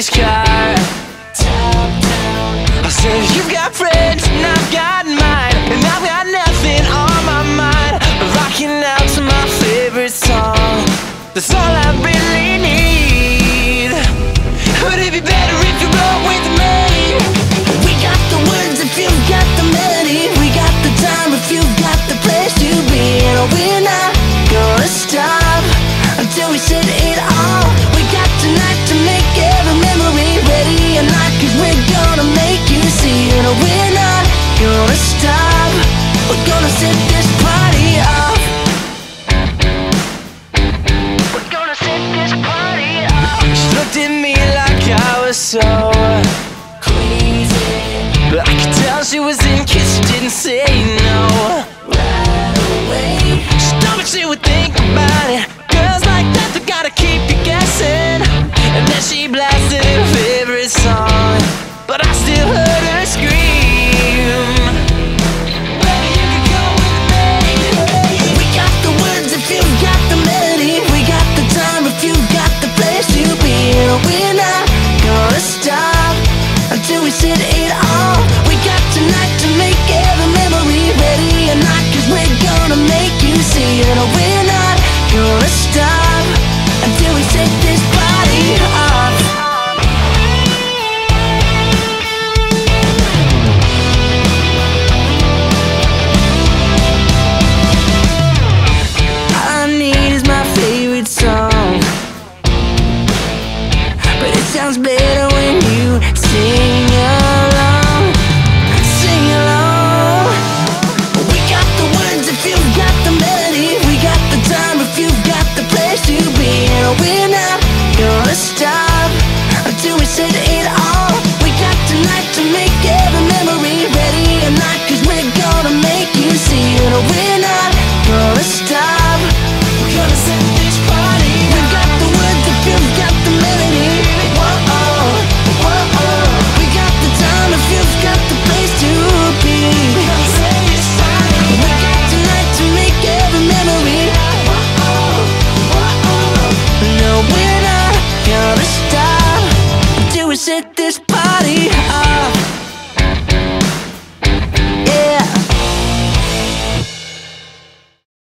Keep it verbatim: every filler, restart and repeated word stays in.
race car. Top down. I said you've got friends and I've got mine, and I've got nothing on my mind but rocking out to my favorite song. That's all I really need. But it'd be better if you roll with me. We got the words if you've got the melody. We got the time if you've got the place to be. And we're not gonna stop until we set it all. We got tonight to make every memory ready and not, cause we're gonna make you see. And we're not gonna stop. We're gonna set this party off. We're gonna set this party off. She looked at me like I was so crazy, but I could tell she was in, cause she didn't say no right away. She told me she would think about it. Girls like that, they gotta keep you guessing. And then she blasted her favorite song, but I still heard her scream. Baby, you can go with me. We got the words if you've got the melody. We got the time if you've got the place to be. And we're not gonna stop until we set it all. We got tonight to make every memory ready and not, cause we're gonna make you see. And we're not gonna stop until we set this party off. All I need is my favorite song, but it sounds better when you sing